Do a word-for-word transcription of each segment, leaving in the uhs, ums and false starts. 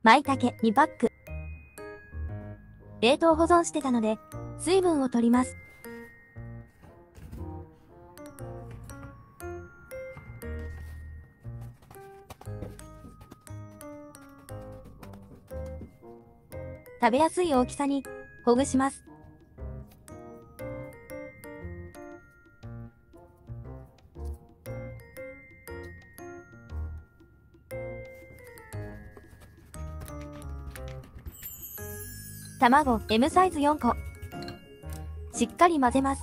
舞茸にパック。冷凍保存してたので、水分を取ります。食べやすい大きさにほぐします。卵 エム サイズよんこ。しっかり混ぜます。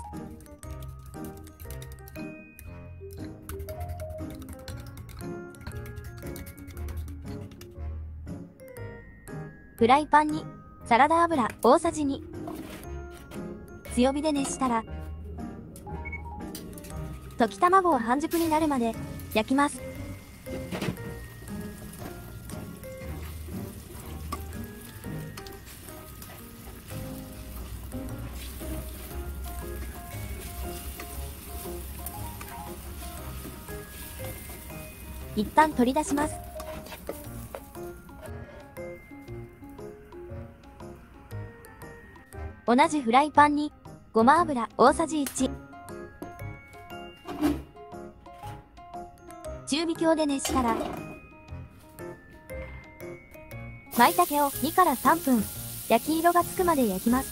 フライパンにサラダ油大さじに。強火で熱したら、溶き卵を半熟になるまで焼きます。一旦取り出します。同じフライパンにごま油大さじいち。中火強で熱したら、舞茸をにからさんぷん焼き色がつくまで焼きます。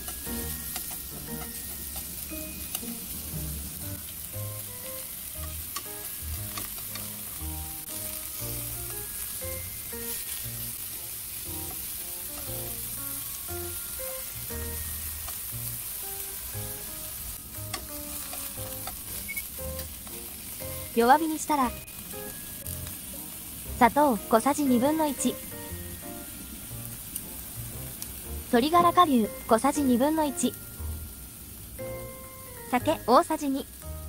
弱火にしたら、砂糖小さじにぶんのいち、鶏ガラ顆粒小さじにぶんのいち、酒大さじに、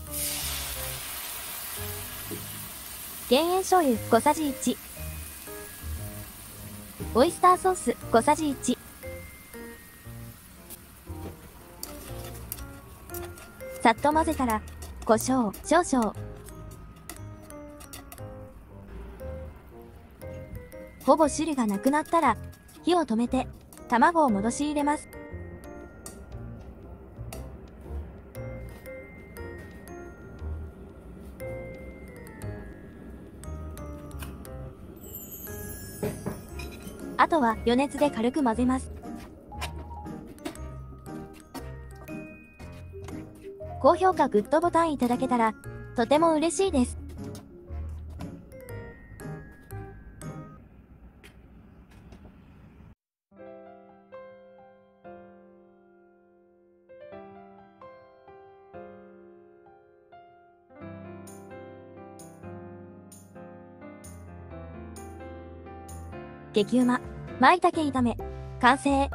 減塩醤油小さじいち、オイスターソース小さじいち、さっと混ぜたら、胡椒少々。ほぼ汁がなくなったら、火を止めて、卵を戻し入れます。あとは余熱で軽く混ぜます。高評価グッドボタンいただけたら、とても嬉しいです。激うま、舞茸炒め、完成。